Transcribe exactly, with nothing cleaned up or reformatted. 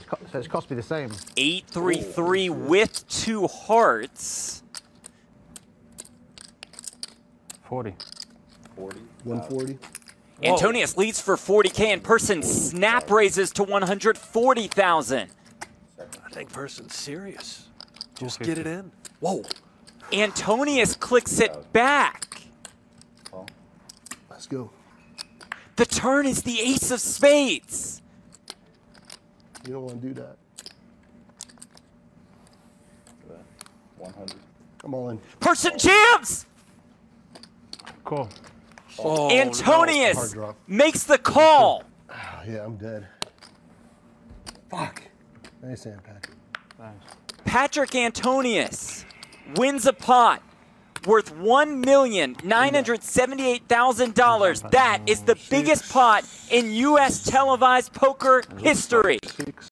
co so it's cost me the same. eight three three with two hearts. forty. forty. one forty. Antonius leads for forty K, and Persson snap raises to one hundred forty thousand. I think Persson's serious. Just get it in. Whoa. Antonius clicks it back. Let's go. The turn is the ace of spades. You don't want to do that. one hundred. I'm all in. Persson jams! Cool. Oh, Antonius Hard drop. makes the call. Oh, yeah, I'm dead. Fuck. Nice hand, Patrick. Thanks. Patrik Antonius wins a pot worth one million nine hundred seventy-eight thousand dollars. That is the biggest pot in U S televised poker history. Six.